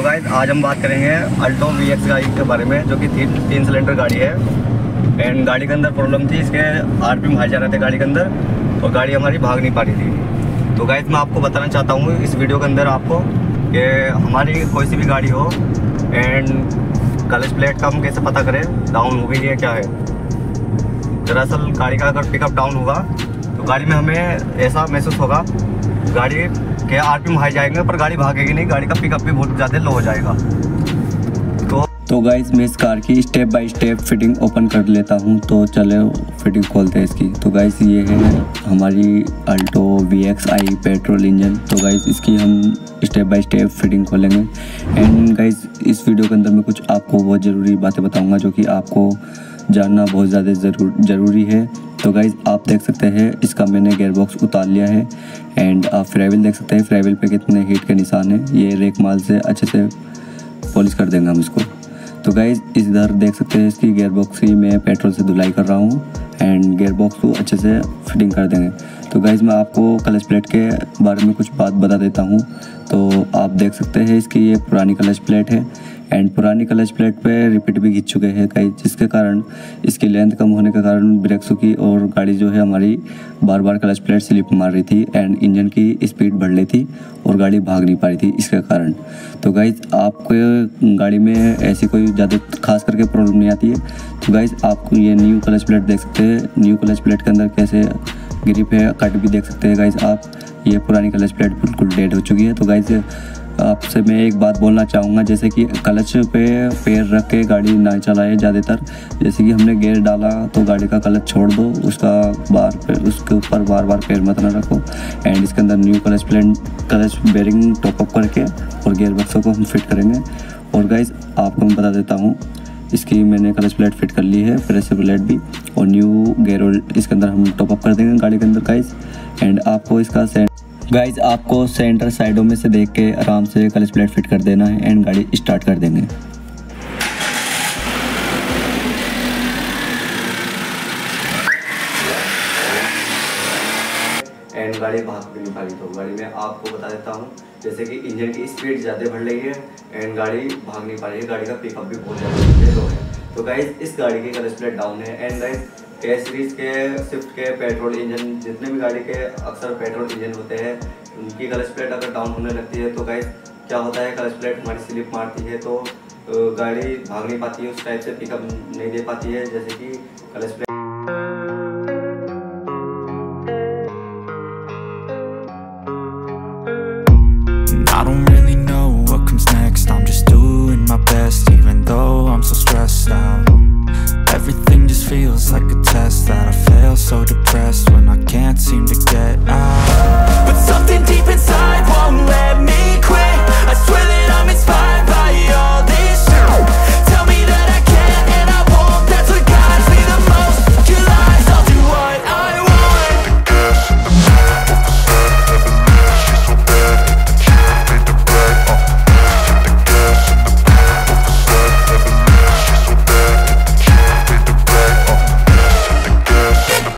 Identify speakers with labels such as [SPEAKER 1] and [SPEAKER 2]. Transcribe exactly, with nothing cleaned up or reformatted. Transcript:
[SPEAKER 1] Guys आज हम बात करेंगे अल्टो वी एक्स गाड़ी के बारे में, जो कि तीन तीन सिलेंडर गाड़ी है। एंड गाड़ी के अंदर प्रॉब्लम थी, इसके आरपीएम हाई जा रहे थे गाड़ी के अंदर और गाड़ी हमारी भाग नहीं पा रही थी। तो गाइस मैं आपको बताना चाहता हूँ इस वीडियो के अंदर आपको कि हमारी कोई सी भी गाड़ी हो एंड क्लच प्लेट का हम कैसे पता करें डाउन हो गई है क्या है। दरअसल गाड़ी का अगर पिकअप डाउन होगा तो गाड़ी में हमें ऐसा महसूस होगा गाड़ी के आरपीएम हाई जाएंगे पर गाड़ी भागेगी नहीं, गाड़ी का पिकअप भी बहुत ज़्यादा लो हो जाएगा। तो
[SPEAKER 2] तो गाइस मैं इस कार की step by step fitting open कर लेता हूं। तो चलो फिटिंग खोलते हैं इसकी। तो गाइस ये है हमारी Alto V X I petrol engine. तो गाइस इसकी हम स्टेप बाय स्टेप फिटिंग खोलेंगे। एंड गाइस इस वीडियो के अंदर मैं कुछ आपको बहुत ज़रूरी बातें बताऊंगा जो कि आपको जानना बहुत ज़्यादा ज़रूर ज़रूरी है। तो गाइज़ आप देख सकते हैं इसका मैंने गेयर बॉक्स उतार लिया है। एंड आप फ्राइवल देख सकते हैं, फ्राइवल पे कितने हीट के निशान हैं। ये रेक माल से अच्छे से पॉलिश कर देंगे हम इसको। तो गाइज़ इधर देख सकते हैं इसकी गेयर बॉक्स की मैं पेट्रोल से धुलाई कर रहा हूँ एंड गेयर बॉक्स को अच्छे से फिटिंग कर देंगे। तो गाइज़ मैं आपको क्लच प्लेट के बारे में कुछ बात बता देता हूँ। तो आप देख सकते हैं इसकी ये पुरानी क्लच प्लेट है एंड पुरानी क्लच प्लेट पे रिपीट भी खींच चुके हैं गाइस, जिसके कारण इसकी लेंथ कम होने के कारण ब्रेक्सों की और गाड़ी जो है हमारी बार बार क्लच प्लेट स्लिप मार रही थी एंड इंजन की स्पीड बढ़ रही थी और गाड़ी भाग नहीं पा रही थी इसके कारण। तो गाइस आपको गाड़ी में ऐसी कोई ज़्यादा खास करके प्रॉब्लम नहीं आती है। तो गाइस आपको ये न्यू क्लच प्लेट देख सकते हैं, न्यू क्लच प्लेट के अंदर कैसे ग्रिप है, कट भी देख सकते हैं गाइस आप। ये पुरानी क्लच प्लेट बिल्कुल डेड हो चुकी है। तो गाइस आपसे मैं एक बात बोलना चाहूँगा, जैसे कि क्लच पे पैर रख के गाड़ी ना चलाए ज़्यादातर। जैसे कि हमने गियर डाला तो गाड़ी का क्लच छोड़ दो, उसका बार पे उसके ऊपर बार बार पैर मत ना रखो। एंड इसके अंदर new clutch plate clutch bearing top up करके और गियर बक्सों को हम फिट करेंगे। और गाइस आपको मैं बता देता हूँ इसकी मैंने क्लच प्लेट फिट कर ली है, प्रेशर प्लेट भी, और न्यू गेयर ऑयल इसके अंदर हम टॉपअप कर देंगे गाड़ी के अंदर गाइस। एंड आपको इसका गाइज आपको सेंटर साइडों में से देख के आराम से क्लच प्लेट फिट कर देना है एंड गाड़ी स्टार्ट कर देंगे।
[SPEAKER 1] एंड गाड़ी भाग भी नहीं पा रही। तो गाड़ी में आपको बता देता हूँ जैसे कि इंजन की स्पीड ज़्यादा बढ़ रही है एंड गाड़ी भाग नहीं पा रही है, गाड़ी का पिकअप भी बहुत ज़्यादा लो है। तो गाइज इस गाड़ी की क्लच प्लेट डाउन है। एंड गाइज के सीरीज के स्विफ्ट के पेट्रोल इंजन जितने भी गाड़ी के अक्सर पेट्रोल इंजन होते हैं उनकी क्लच प्लेट अगर डाउन होने लगती है तो गाइस क्या होता है, क्लच प्लेट हमारी स्लिप मारती है तो गाड़ी भाग नहीं पाती है, उस टाइप से पिकअप नहीं दे पाती है जैसे कि क्लच प्लेट